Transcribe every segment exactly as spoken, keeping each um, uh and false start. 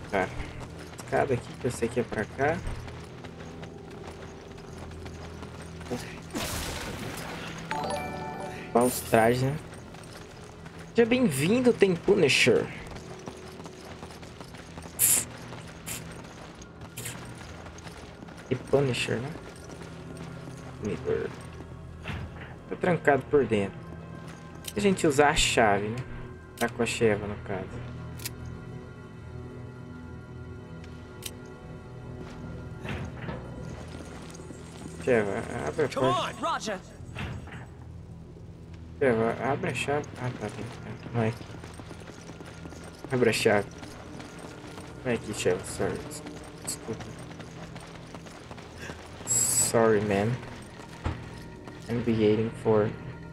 cara. Escada aqui, que eu sei que é pra cá. Qual os trajes, né? Seja bem-vindo, tem Punisher. E Punisher, né? Tá trancado por dentro. Se a gente usar a chave, né? Tá com a Sheva, no caso. Sheva, abre a porta. Sheva, abre a chave. Ah, tá bem. Não é aqui. Abre a chave. Não é aqui, Sheva. Sorry. Desculpa. Sorry, man. I'm waiting for...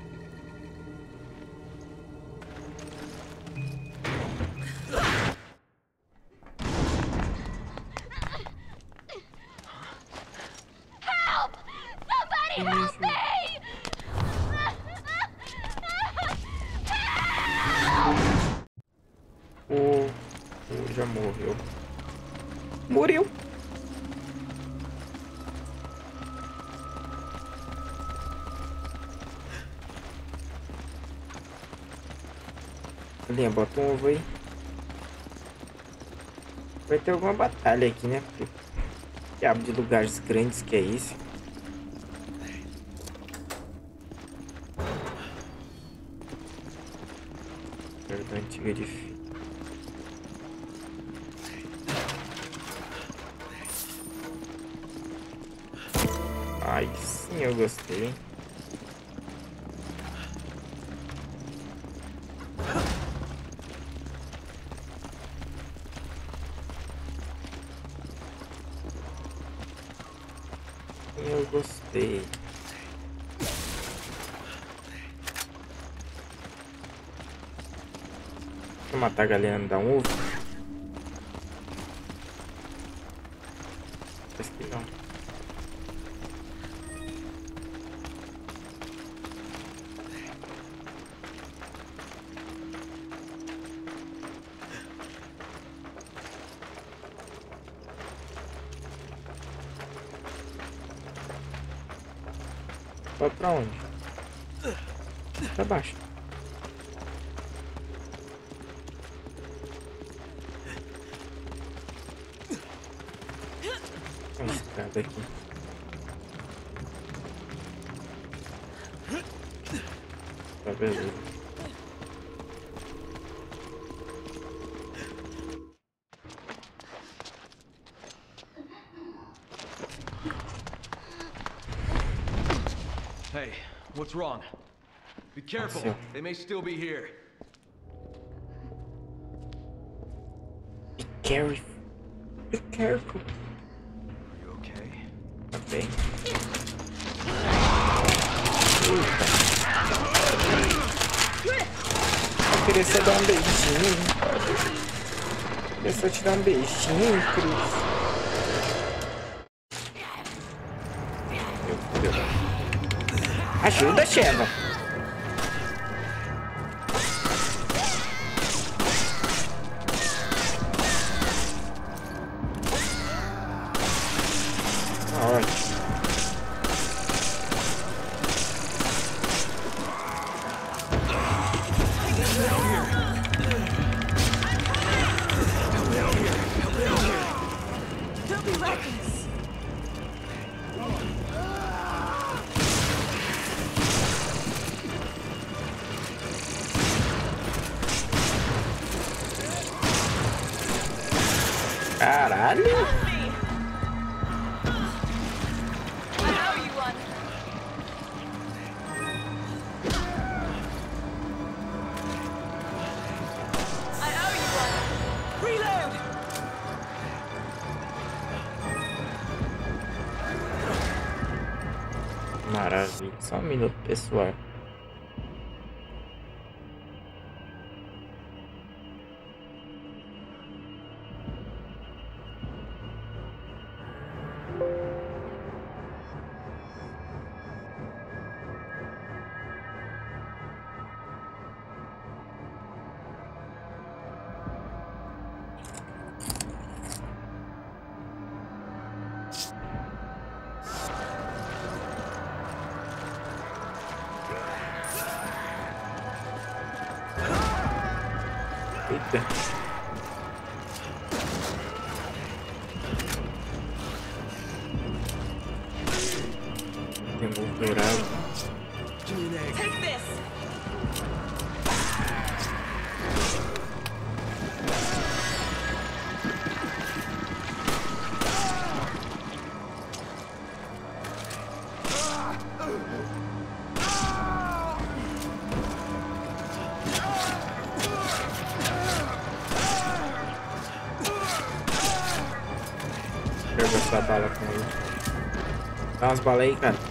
Help me! O... o já morreu. Morreu. Linha, bota um ovo aí. Vai ter alguma batalha aqui, né? Porque diabo de lugares grandes que é isso. Da antiga edifício. Ai, sim, eu gostei. Eu gostei. Vou matar a galera, me dar um ovo. Acho que não. Vai pra onde? Pra baixo. Uma escada aqui. Tá, beleza. Hey, what's wrong? Be careful. Nossa. They may still be here. Be careful. Be careful. Are you okay? Tá bem. Eu queria só dar um beijinho. Eu queria só te dar um beijinho, Cris. Meu Deus. Ajuda, Sheva. Ótimo. Don't be reckless. Caralho. I owe you one. I owe you one. Reload. Maravilha. Só um minuto, pessoal. Eita. Emoldurado. Take this. Quero gastar bala com ele. Dá umas balas aí, cara.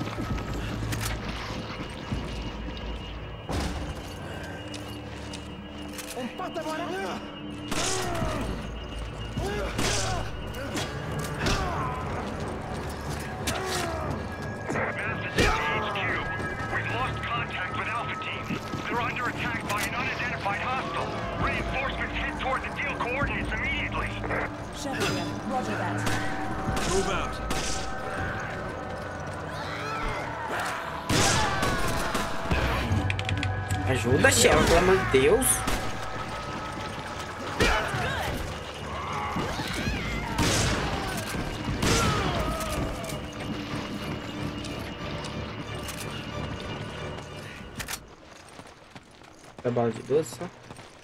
Shepard, roger that. Move out. Ajuda, Shepard, pelo amor de Deus. Essa bala de doce só.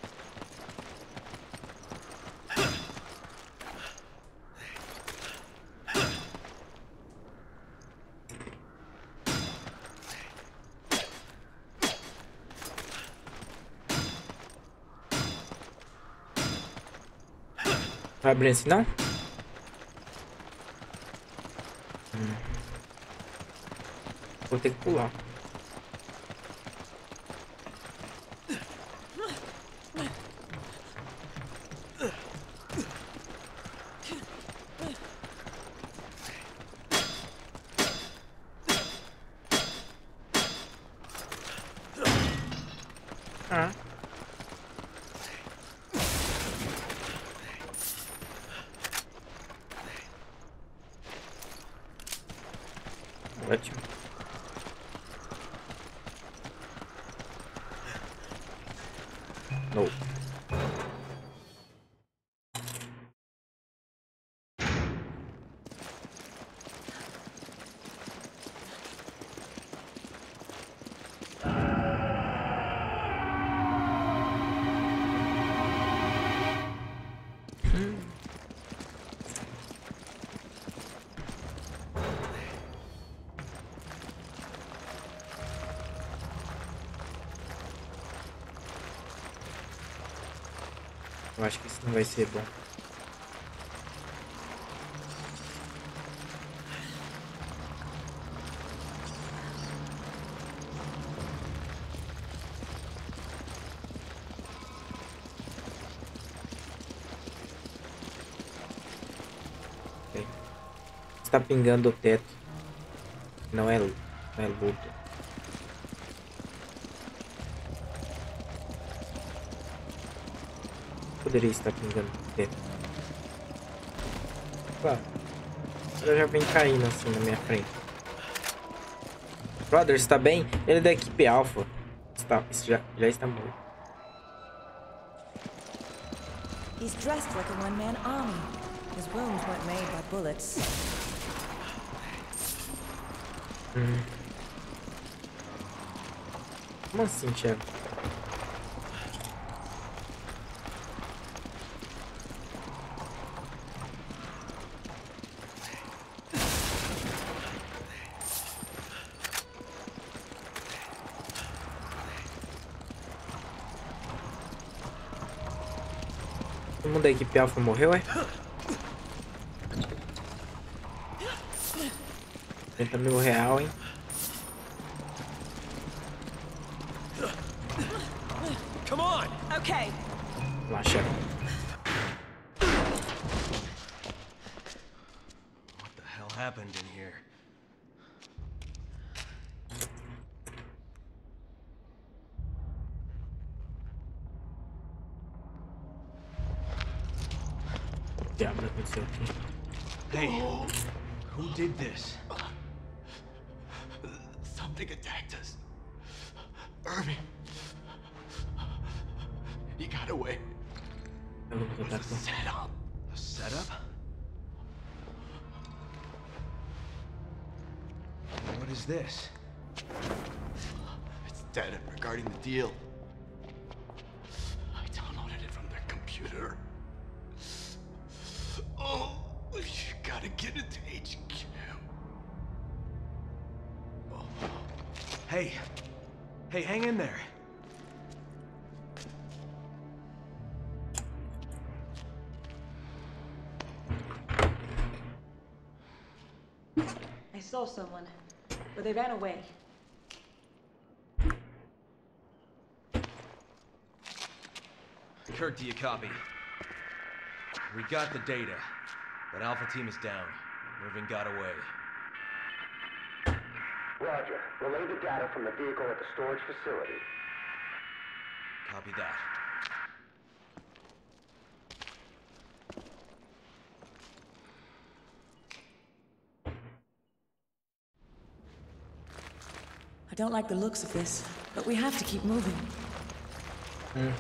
Vai abrir assim não? Hum. Vou ter que pular. Ah. Ótimo. Não. Eu acho que isso não vai ser bom. Okay. Está pingando o teto. Não é, não é luto. Poderia estar pingando dentro. Claro. Ela já vem caindo assim na minha frente. Brother, está bem? Ele é da equipe Alpha. Está, já, já está morto. He's dressed like a one-man army. His wounds weren't made by bullets. Hum. Como assim, Thiago? Todo mundo da equipe Alpha morreu, é? trinta mil real, hein? Come on. Okay. Lá, chefe. What the hell happened in here? O diabo aconteceu aqui? Hey, who did this? Something attacked us. Irving. He got away. Pelo que eu tô com- Setup. A setup? What is this? It's data regarding the deal. I downloaded it from their computer. Oh, you gotta get it to H Q. Hey. Hey, hang in there. I saw someone, but they ran away. Kirk, do you copy? We got the data, but Alpha Team is down. Irving got away. Roger. Relay the data from the vehicle at the storage facility. Copy that. I don't like the looks of this, but we have to keep moving. Hum.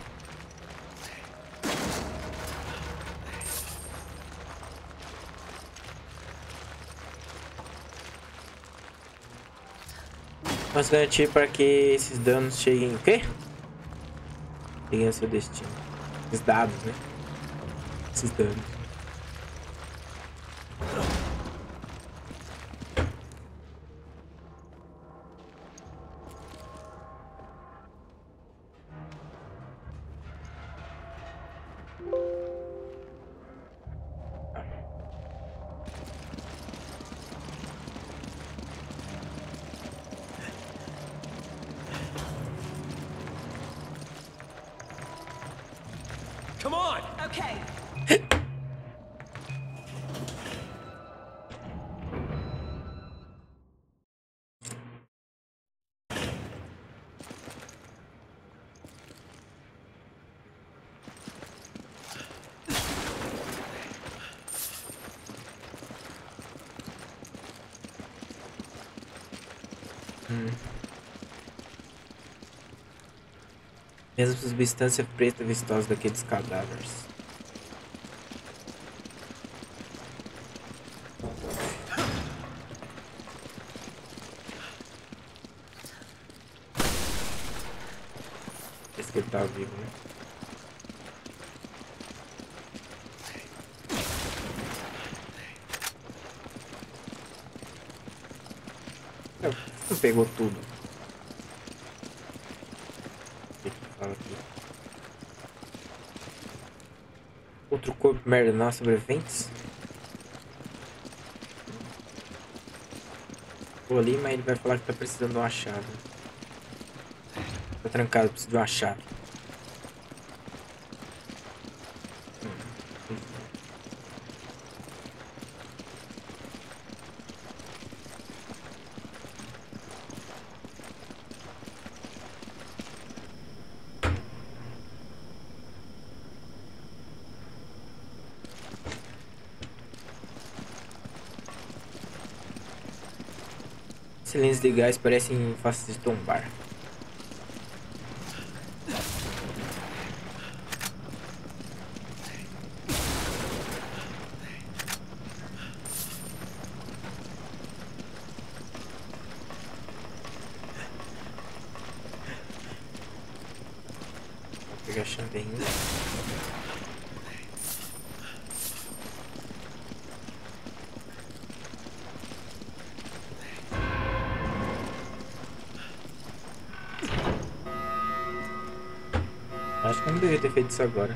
Vamos garantir para que esses danos cheguem. O quê? Cheguem ao seu destino. Esses dados, né? Esses danos. Come on! Okay. Hum. Mesma substância preta vistosa daqueles cadáveres. Esse que ele tá vivo, né? Não pegou tudo. O que que fala aqui? Outro corpo, merda, não há sobreviventes? Vou ali, mas ele vai falar que tá precisando de uma chave. Tá trancado, precisa de uma chave. Cilindros de gás parecem fáceis de tombar. Vou pegar a chave ainda. Acho que eu não deveria ter feito isso agora.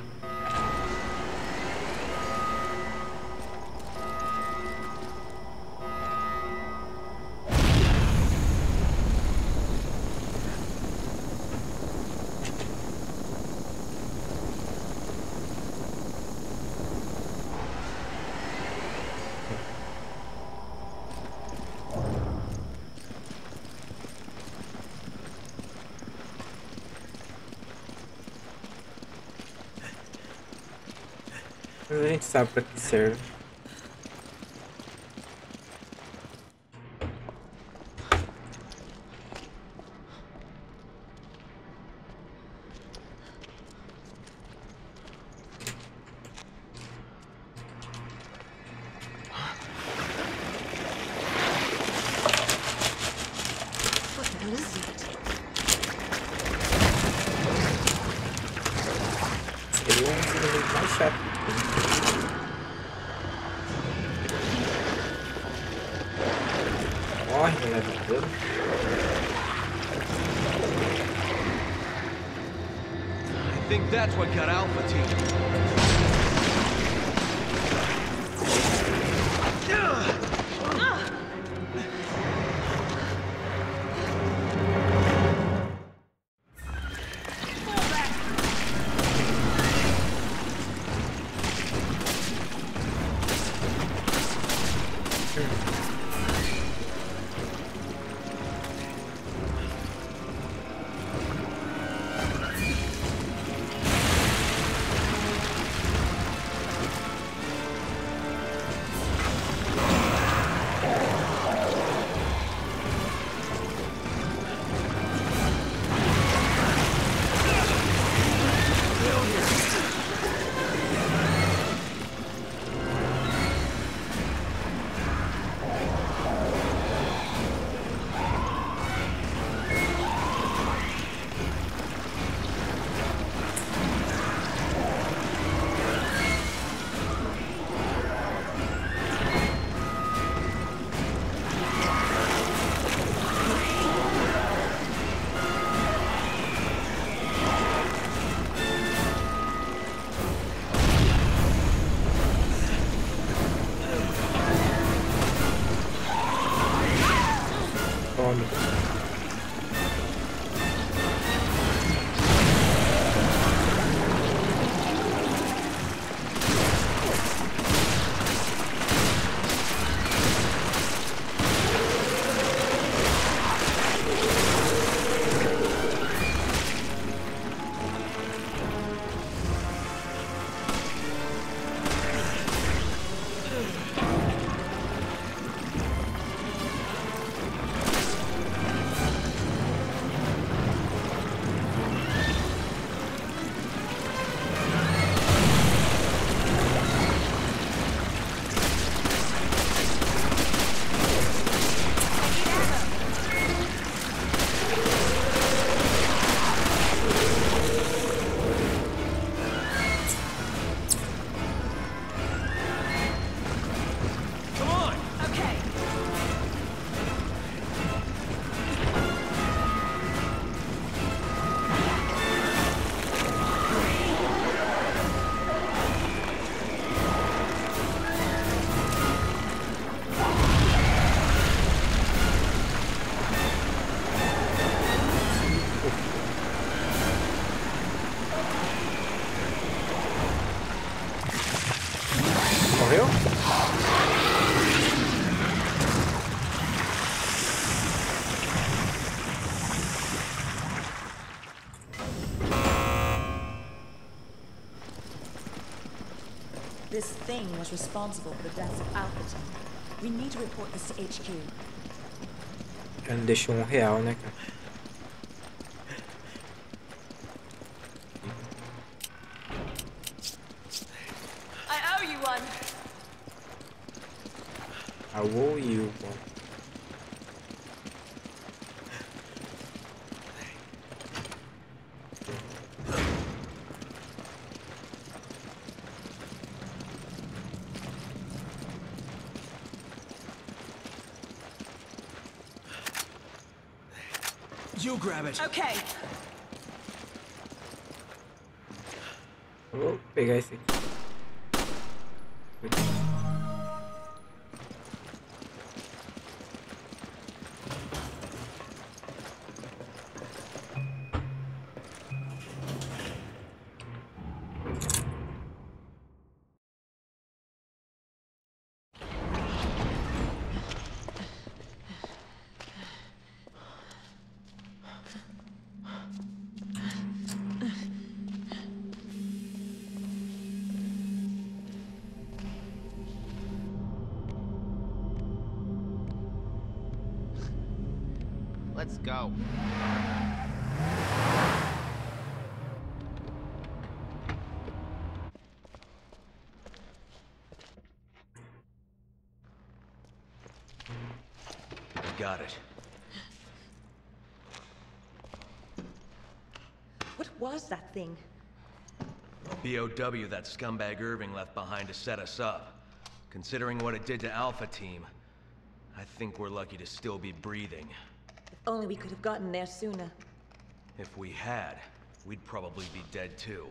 Mas a gente sabe pra que serve. Ele é um dos inimigos mais chatos. Morre no level todo. I think that's what got Alpha Team. Morreu? This thing was responsible for the deaths of Alpha Team. We need to report this to H Q. Ela não deixou um real, né, cara? I owe you one. I owe you one. You grab it. Okay. Vou pegar esse aqui. Let's go. Got it. What was that thing? B O W that scumbag Irving left behind to set us up. Considering what it did to Alpha Team, I think we're lucky to still be breathing. If only we could have gotten there sooner. If we had, we'd probably be dead too.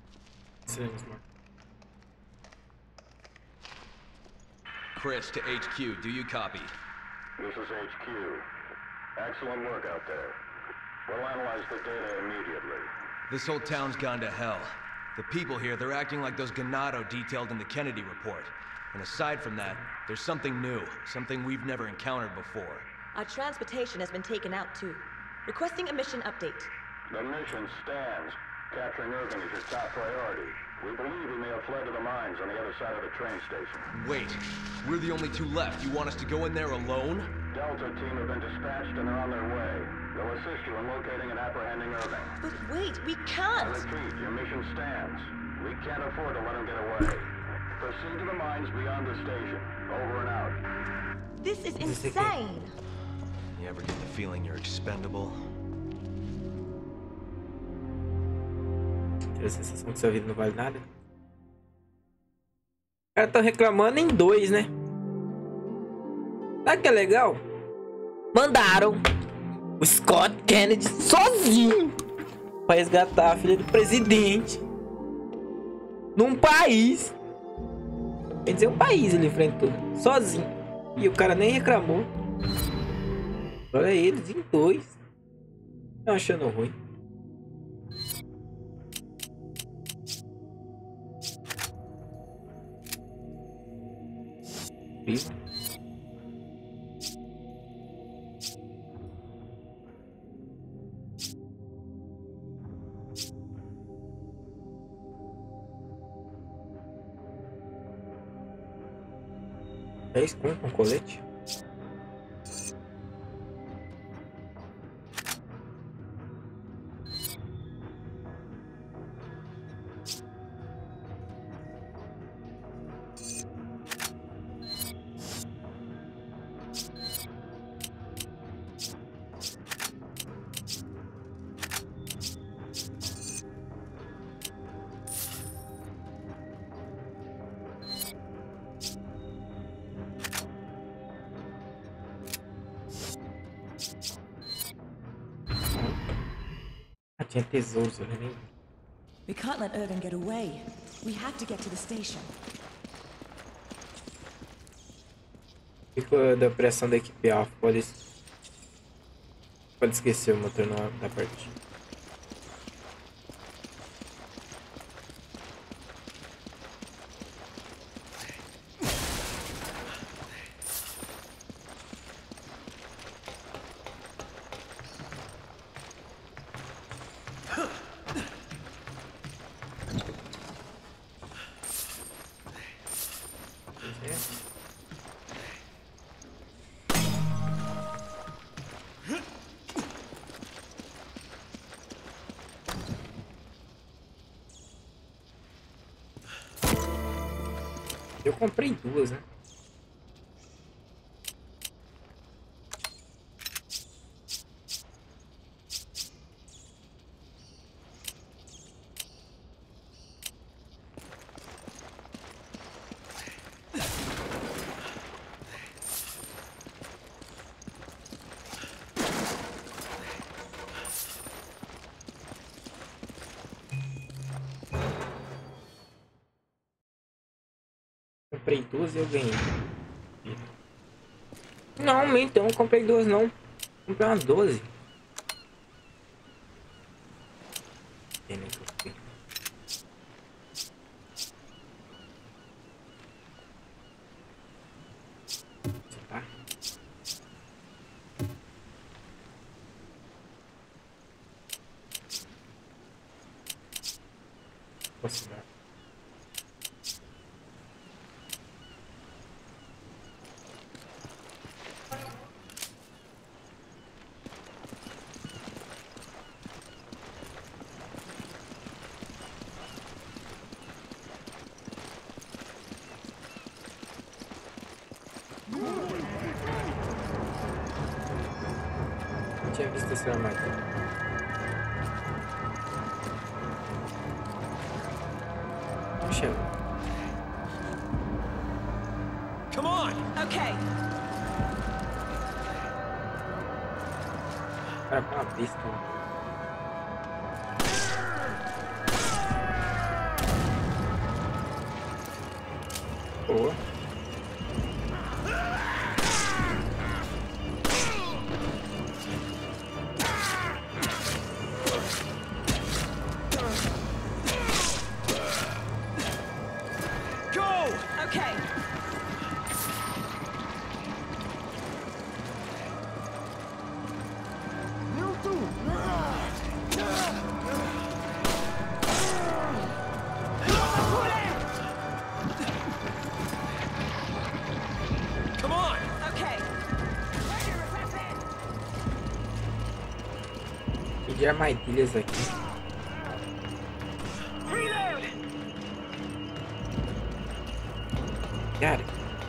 Chris to H Q, do you copy? This is H Q. Excellent work out there. We'll analyze the data immediately. This whole town's gone to hell. The people here, they're acting like those Ganado detailed in the Kennedy report. And aside from that, there's something new, something we've never encountered before. Our transportation has been taken out too. Requesting a mission update. The mission stands. Capturing Irving is your top priority. We believe he may have fled to the mines on the other side of the train station. Wait, we're the only two left. You want us to go in there alone? Delta team have been dispatched and are on their way. They'll assist you in locating and apprehending Irving. But wait, we I can't! repeat, your mission stands. We can't afford to let him get away. Proceed to the mines beyond the station. Over and out. This is insane! You ever get the feeling you're expendable? A sensação que sua vida não vale nada. Os caras estão reclamando em dois, né? Sabe o que é legal? Mandaram o Scott Kennedy sozinho pra resgatar a filha do presidente num país. Quer dizer, um país ele enfrentou sozinho. E o cara nem reclamou. Olha eles em dois. Tô achando ruim. Vivo. dez conto um colete? Tinha tesouros, eu nem vi. We can't let Irving get away. We have to get to the station. Fico da pressão da equipe Alpha. Pode, pode esquecer o motor não da partida. Eu comprei duas, né? Comprei duas e eu ganhei. Não, então eu comprei duas não. Comprei umas doze. Tá. Posso dar. Tinha visto esse armário. Michel. Come on! Okay. Cara, uma besta. Boa. Go! Okay. Come on! Okay. Pedir armadilhas aqui. Cara.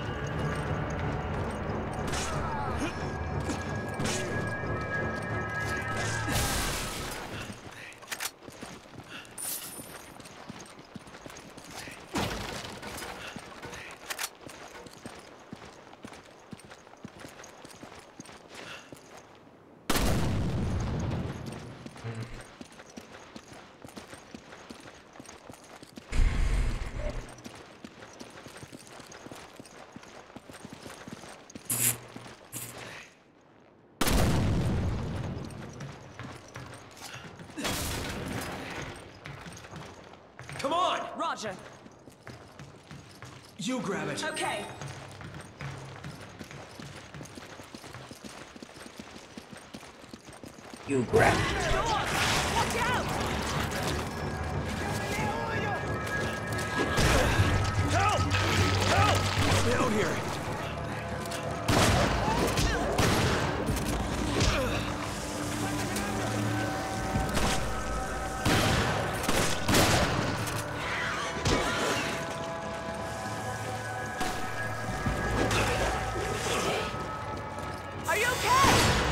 Come on! Roger. You grab it. Okay. You grab. Go on. Watch out. Help! Help! Help me out here! Are you okay?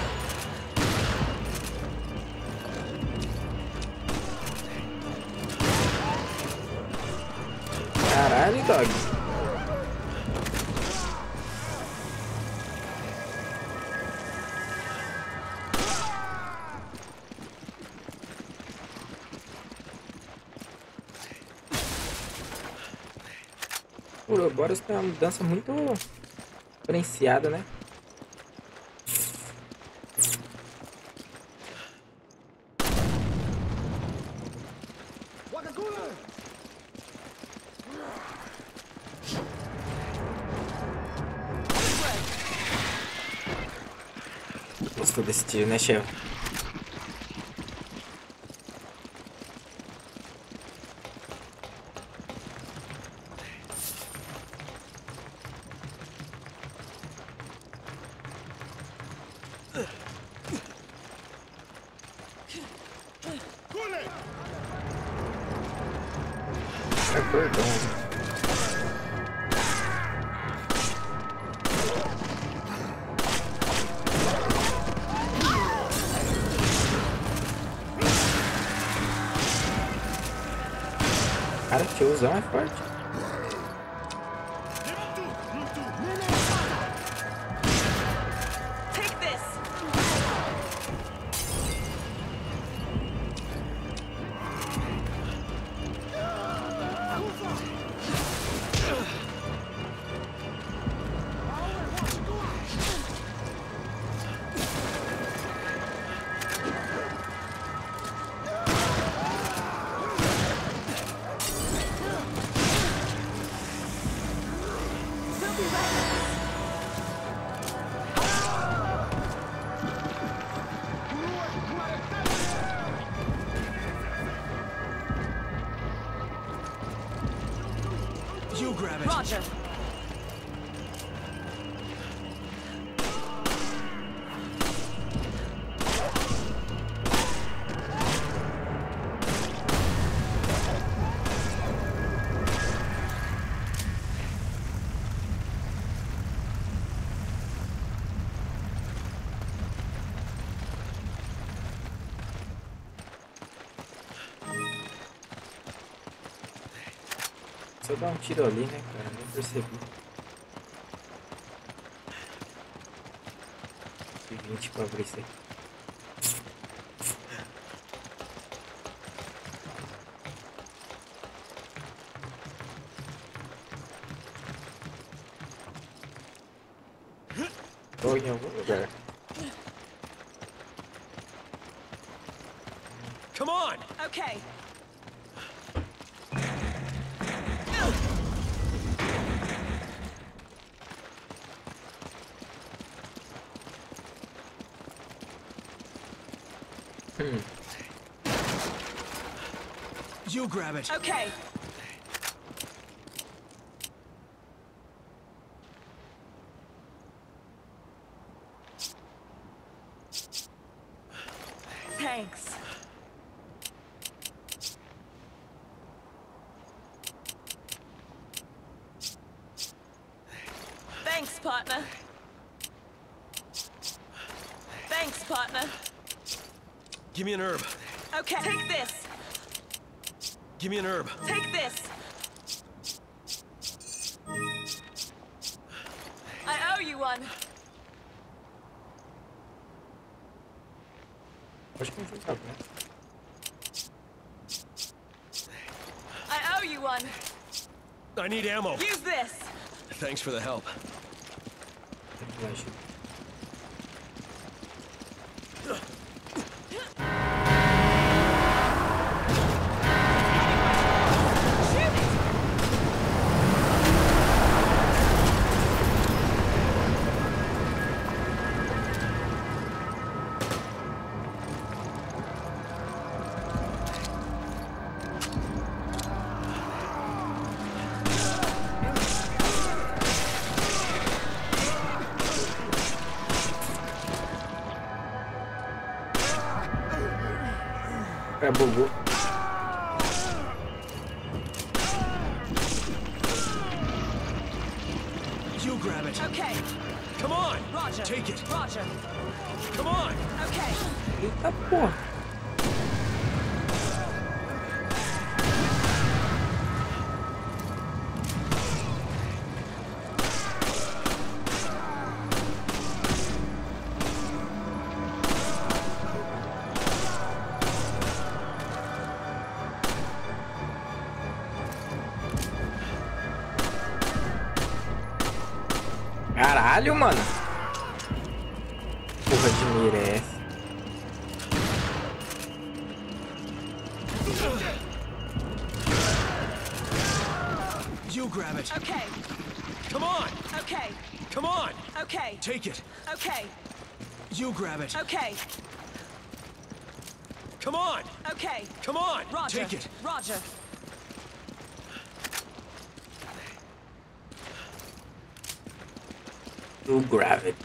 Caralho, dog. O Ouroboros tem uma mudança muito diferenciada, né? Gostou desse tiro, né, Shell? É cordão. Cara, que tiozão é forte. Take this. We'll be right back. You grab it. Roger. Só dar um tiro ali, né, cara? Nem percebi. vinte pra abrir isso aí. Tô em algum lugar. Come on! Okay. Hmm. You grab it. Okay. Thanks. Thanks, partner. Thanks, partner. Give me an herb. Okay. Take this. Give me an herb. Take this. I owe you one. Acho que não foi cabo, né? I owe you one. I need ammo. Use this. Thanks for the help. Flash. É, bugou. You grab it. Okay. Come on. Roger. Take it. Roger. Come on. Okay. Eita porra. Caralho, mano. Porra de mira é essa? You grab it. Okay. Come on. Okay. Come on. Okay. Take it. Okay. You grab it. Okay. Come on. Okay. Come on. Roger. Take it. Roger. You grab it.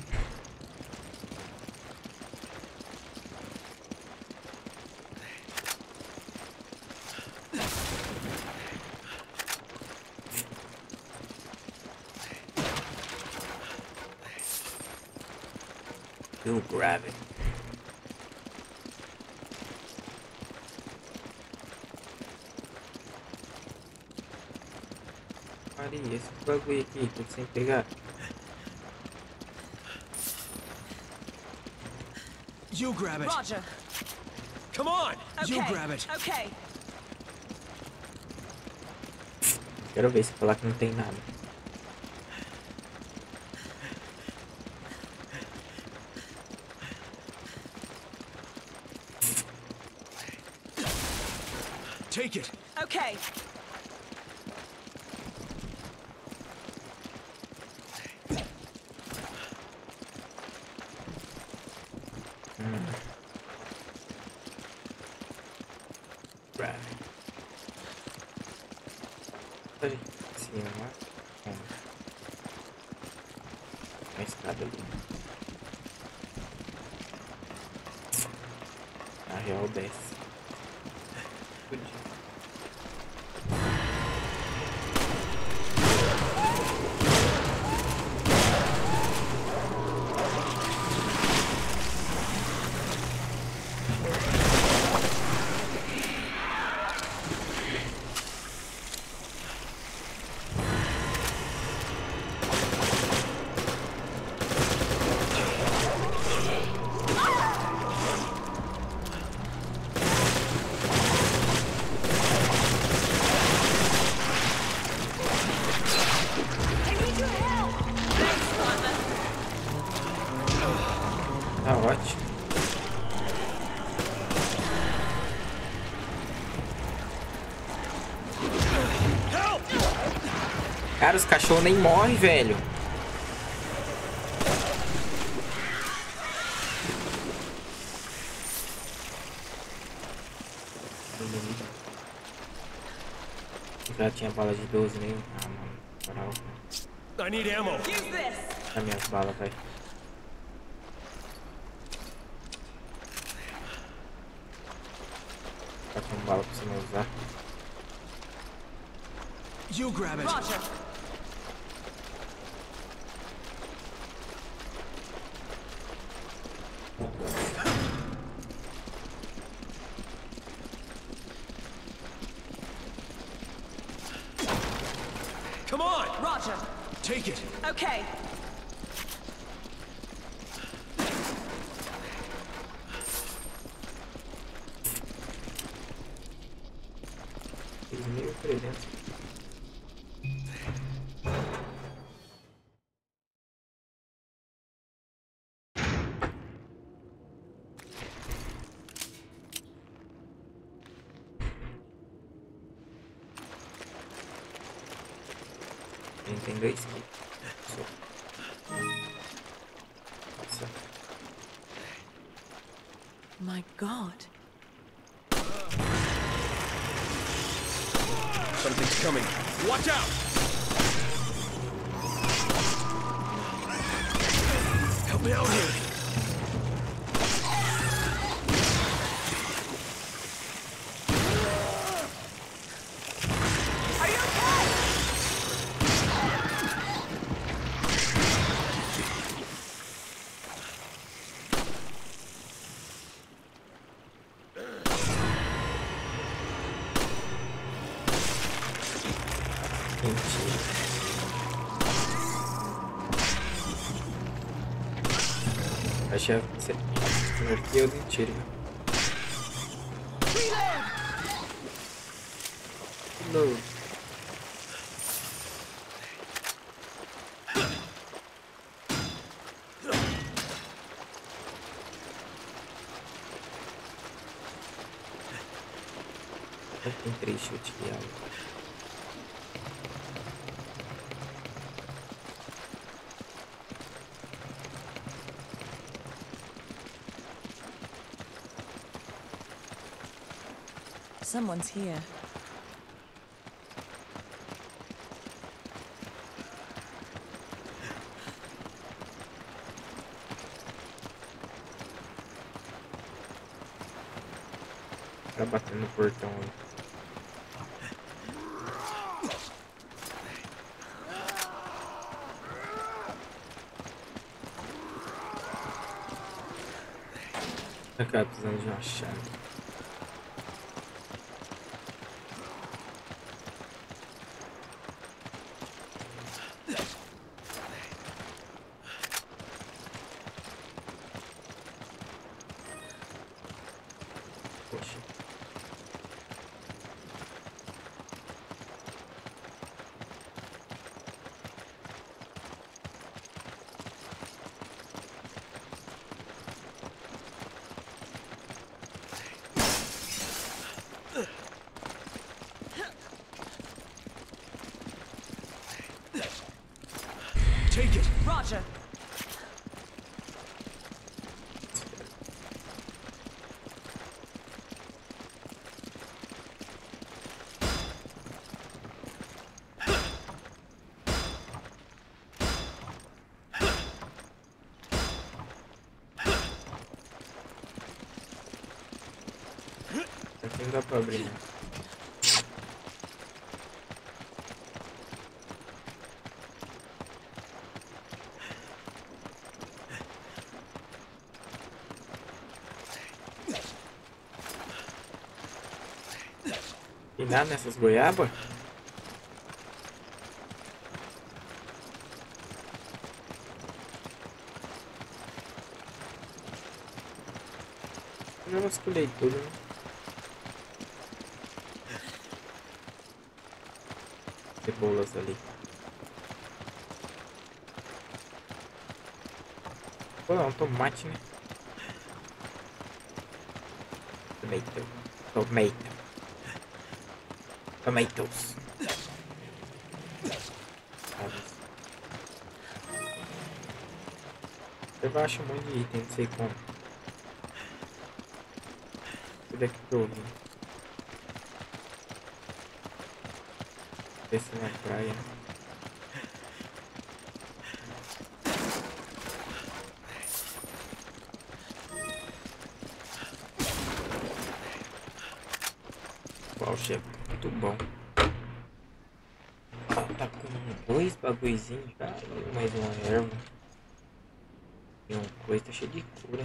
You grab it. Maria, esse bagulho aqui, tô sem pegar. You grab it. Roger. Come on. Okay. You grab it. Okay. Quero ver se falar que não tem nada. Take it. Okay. Hum. Grab it. Peraí, sim, mas como? A escada ali. Na real desce. Podia. Cara, os cachorros nem morrem, velho. Já tinha bala de doze, nem. Ah, mano. Moral. I need ammo. Use this. As minhas balas, velho. Tá com bala pra você não usar. You grab it. Roger. Come on. Roger. Take it. Okay. três mil e trezentos. Tem dois aqui. Nossa. My God. Something's coming. Watch out! Help me out here. Achei que eu de tiro. Não. Tem três chutes de água. Someone's here. Tá batendo no portão aí. Tá cara precisando de uma chave. Take it. Roger. Aqui não dá pra abrir, né? E nada nessas goiabas? Eu já vasculhei tudo, né? Cebolas ali. Pô, é um tomate, né? Tomato. Tomato. Tomatoes. Eu acho um monte de item, não sei como. Tudo aqui que eu vi. Desce na praia. Uau, chefe, muito bom. Tá com dois bagulhozinhos, cara. Mais uma erva. E uma coisa, tá cheio de cura.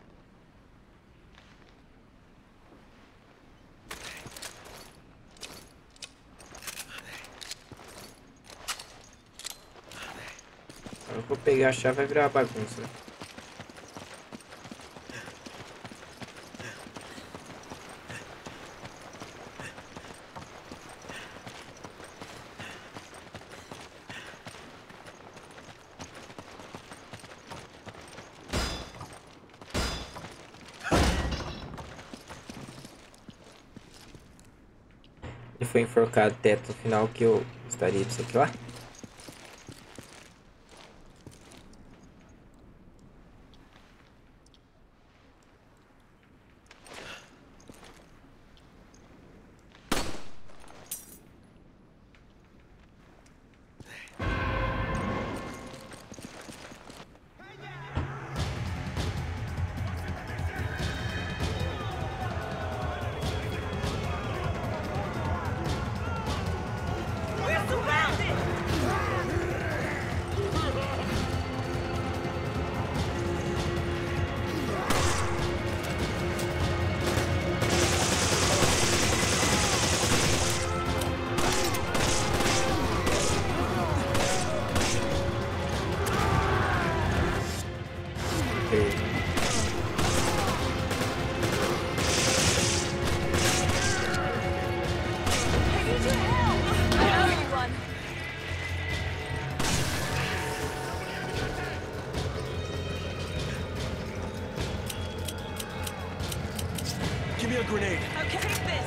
Agora eu vou pegar a chave, vai virar uma bagunça. Ele foi enforcado teto no final que eu estaria disso aqui lá. Give me a grenade. Okay, take this.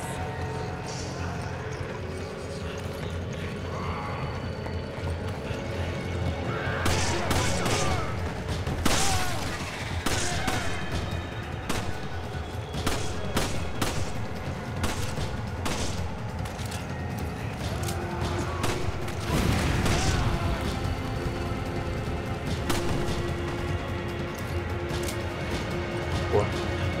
Boa.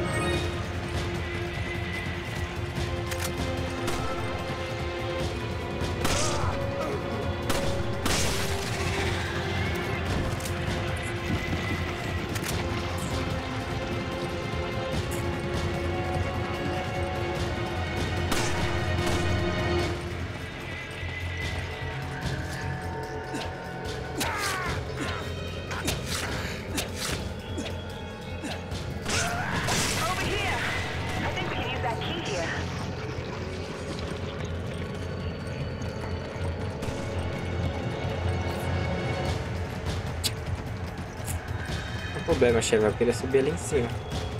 Over here. I think we can use that key here. Não tem problema, chefe, eu queria subir ali em cima.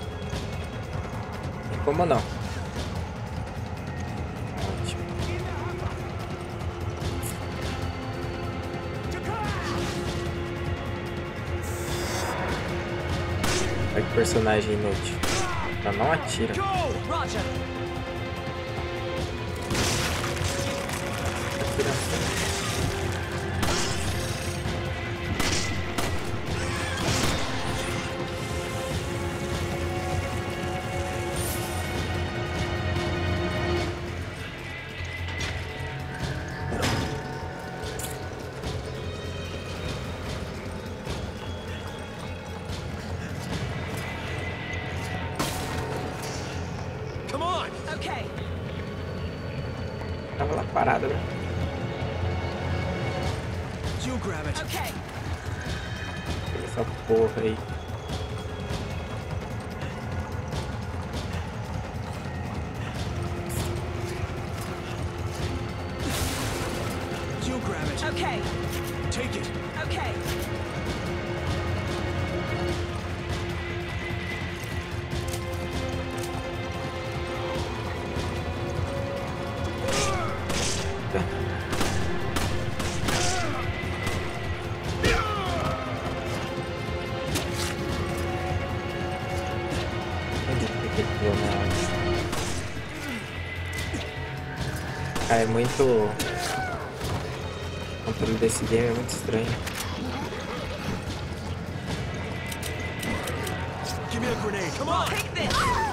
Tem como não. Ótimo. Olha que personagem inútil. Ela não atira. Roger. Atira assim. Come on! Okay. Tava lá parada, né? You grab it. Okay. Pega essa porra aí. You grab it. Okay. Take it. Okay. Ah, é muito... O controle desse game é muito estranho. Give me a grenade, come on! Take this!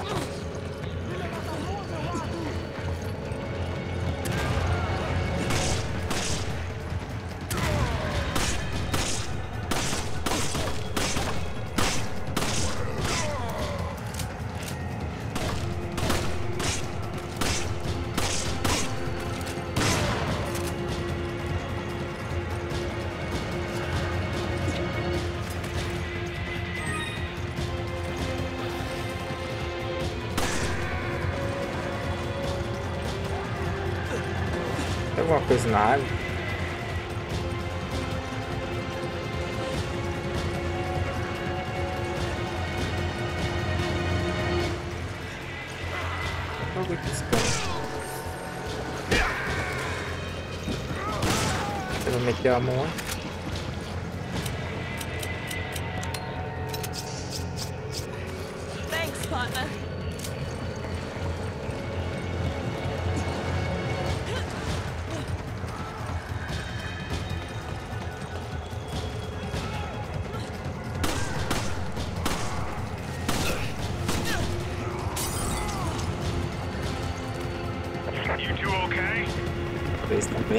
Tem alguma coisa na água? Tem algo piscando. Eu vou meter a mão. Thanks, partner. You two okay? Três também.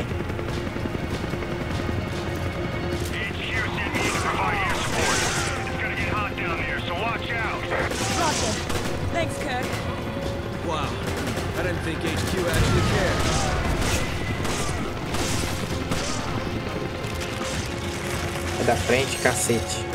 H Q sent me to provide air support. It's gonna get hot down there, so watch out. Roger. Thanks, Kirk. Wow, I didn't think H Q actually cared. É da frente, cacete.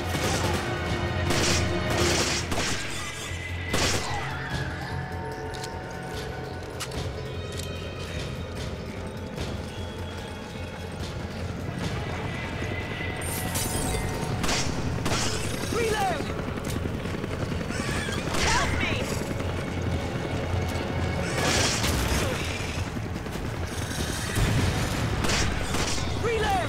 Reload! Help me! Reload!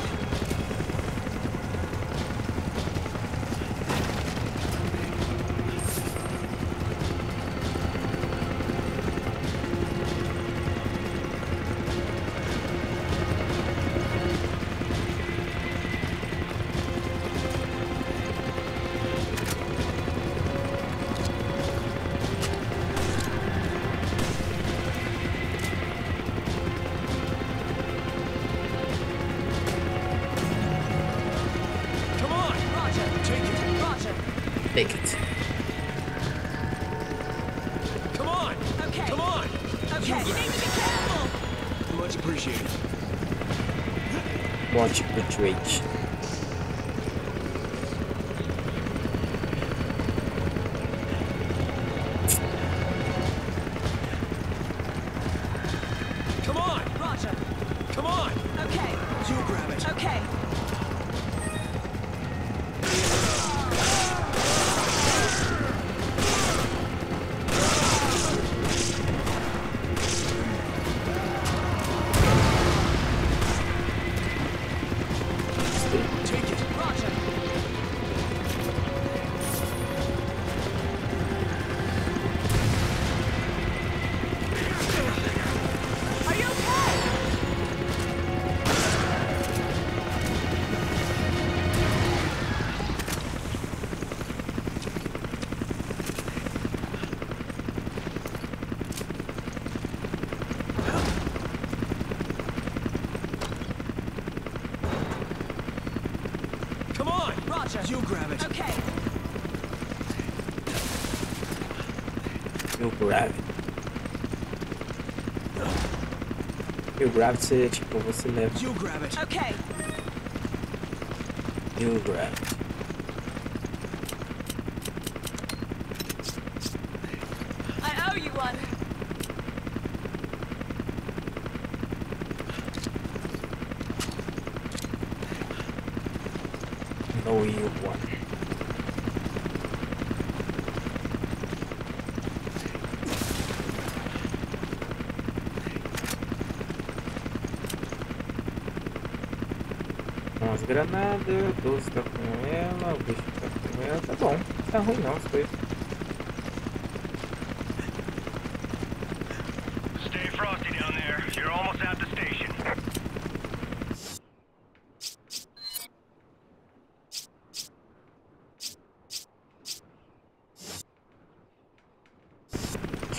Come on! Roger. Take it! Roger. Take it. Come on! Okay. Come on! Okay. You need to be careful. Much appreciated. Watch it rage. Come on! Roger. Come on! Okay. You grab it. Okay. Take it. Roger. Are you okay? Come on! Roger. You grab it. Okay. You grab it. You grab it, você, tipo, você leva. You grab it. Okay. You grab it. I owe you one. No, you won. Umas granadas, doze tá com ela, o bicho tá com ela, tá bom, não tá ruim não as coisas. Stay frosty down there. You're almost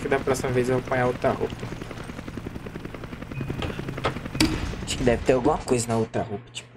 que da próxima vez eu vou apanhar outra roupa. Acho que deve ter alguma coisa na outra roupa, tipo.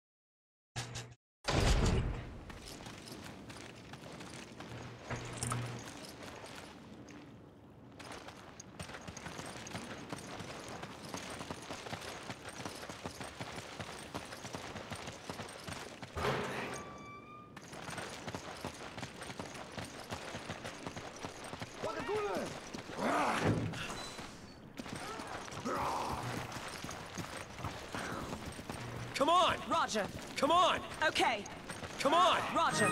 Come on! Roger. Come on! Okay. Come on! Roger.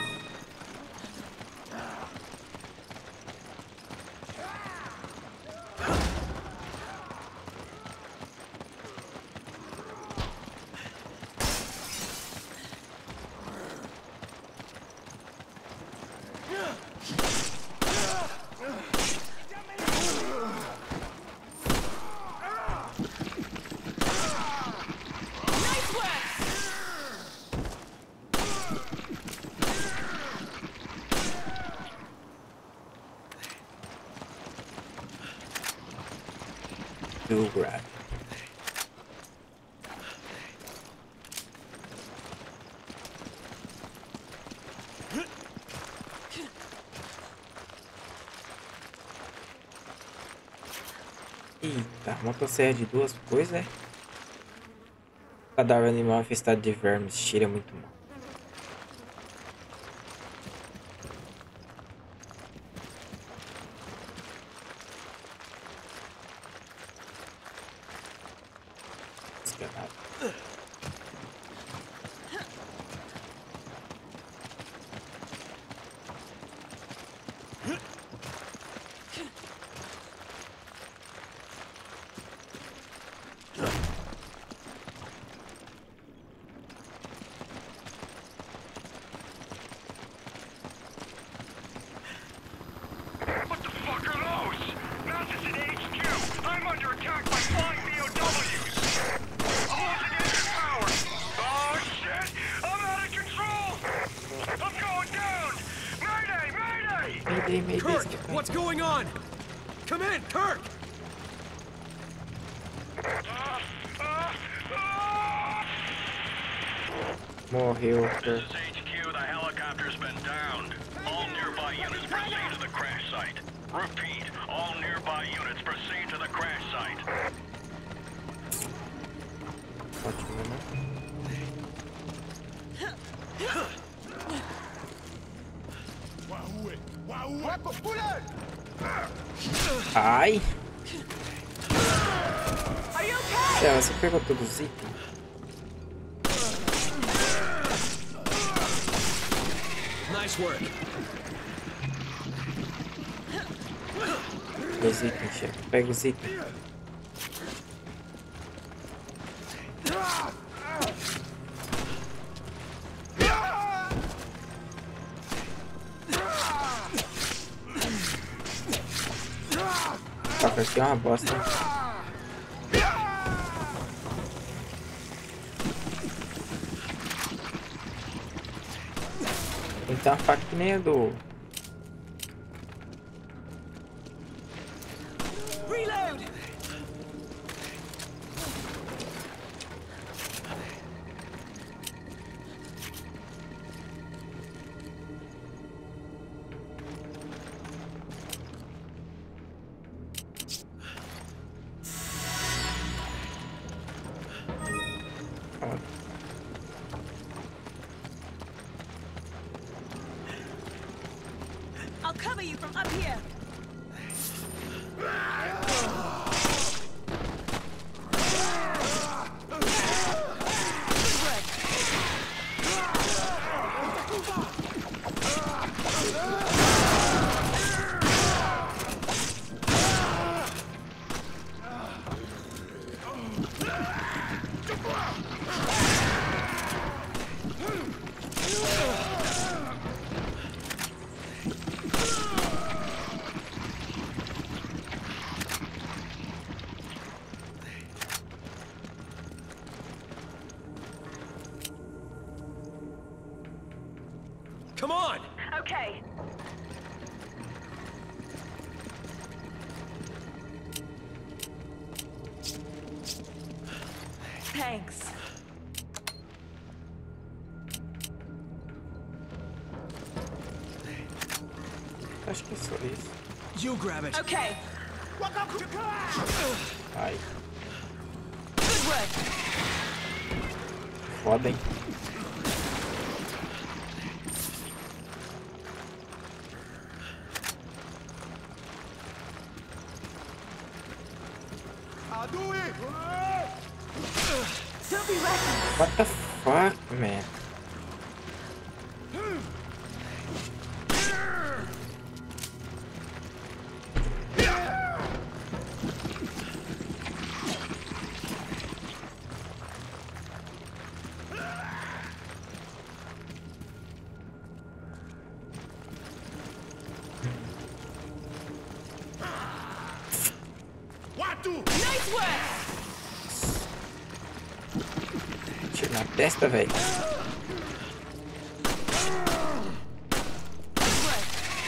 Do grab. Eita, motosserra de duas coisas, é? Cadáver animal infestado de vermes, cheira muito mal. What the fuck are those? Masses in H Q! I'm under attack by flying B O Ws! I'm losing engine power! Oh shit! I'm out of control! I'm going down! Mayday! Mayday! Mayday, mayday. Kirk, what's going on? Come in, Kirk! Uh, uh, uh. Morreu. This is H Q. The helicopter's been downed. All nearby units proceed to the crash site. Repeat, all nearby units proceed to the crash site. Ótimo, né? Ai! É, você pegou todos os itens? Nice work. Os itens, chefe. Pega os itens. Tá, aqui é uma bosta. Então a faca que nem a do... Reload. I'll cover you from up here. Come on! Okay. Thanks. Acho que é só isso. You grab it. Okay. Ai, Good work. foda, hein? Don't be reckless. What the fuck, man? Nice work. Tiro na testa, velho. Good work.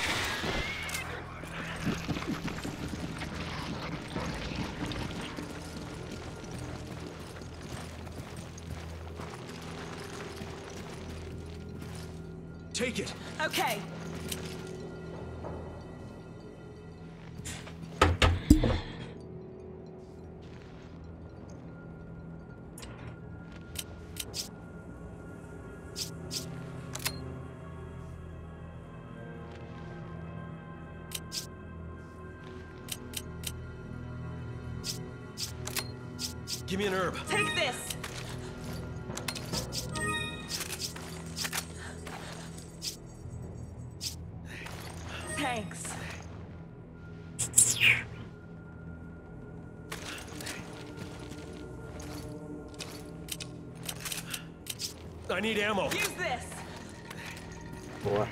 Take it. Okay. Give me an herb. Take this. Thanks. I need ammo. Use this. Boa.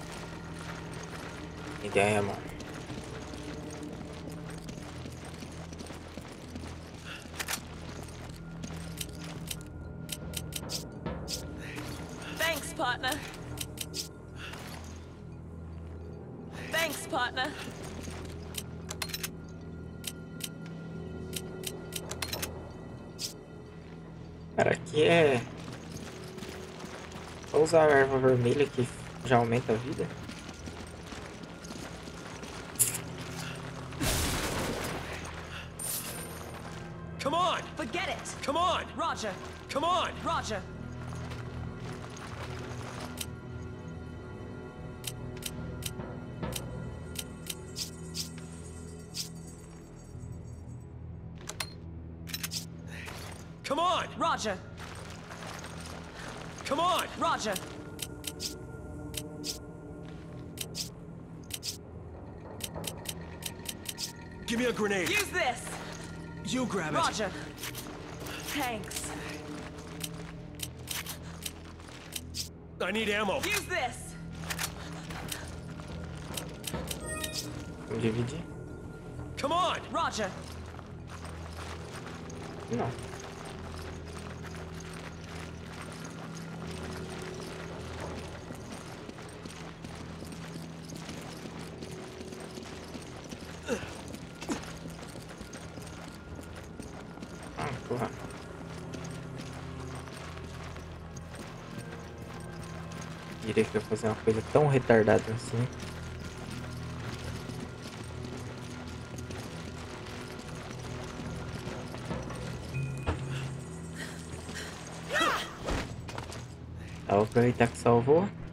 Ideia, mano. Thanks, partner. Thanks, partner. Cara, aqui é... Só usar a erva vermelha que já aumenta a vida. Come on. Forget it. Come on. Roger. Come on. Roger. Come on. Roger. Come on. Roger. Give me a grenade. Use this. You grab it. Roger. Thanks. I need ammo. Use this. Vamos dividir? Come on. Roger. Não. Ah, porra. Diria que eu ia fazer uma coisa tão retardada assim. Tá, vou aproveitar que salvou.